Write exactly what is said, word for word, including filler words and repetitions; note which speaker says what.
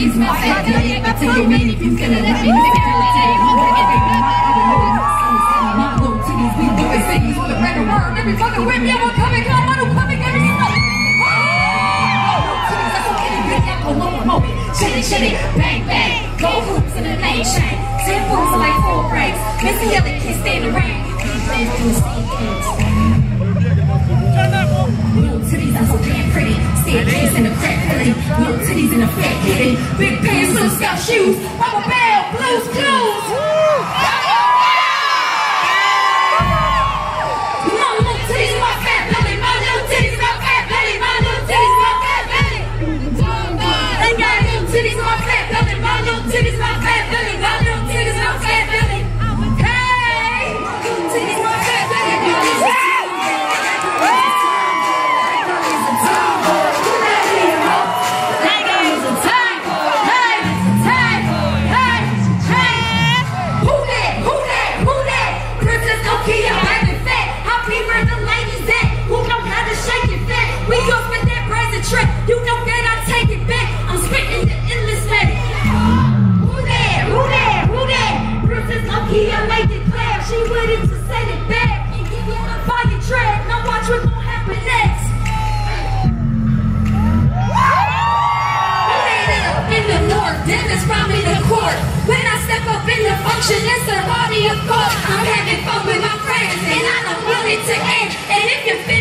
Speaker 1: titties, my fat daddy. I tell you, man, if you finna let me facilitate, I'm everything. My little titties, we do it, cities with a better word. Every fucking whip, yeah, we're coming, come on, I'm coming, every stuff. Titties, that's okay, big apple, locomotive. Shitty, shitty, bang, bang. Go hoops in the lane shine. Ten boots are like four breaks. Missy Elliott can't stand the rain. Little titties, I'm so damn pretty. Staircase in a crack filly. Little titties in a fat kitty. Big pants, little scout shoes. Rubber bell, blues, clues. My little titties in my fat belly. My little titties in my fat belly. My little titties in my fat belly. They got little titties in my fat belly. My little titties in my fat belly. My little titties in my fat belly. Hey! Little titties in my fat belly. My little titties. You know that I take it back. I'm spitting the endless net. Who that? Who that? Who that? Princess Loki, I make it clear. She waited to send it back and give you a fire track. Now watch what's gonna happen next. Who that up in the north? Dennis brought me the court. When I step up in the function, it's a party of course. I'm having fun with my friends and I don't want it to end. And if you feel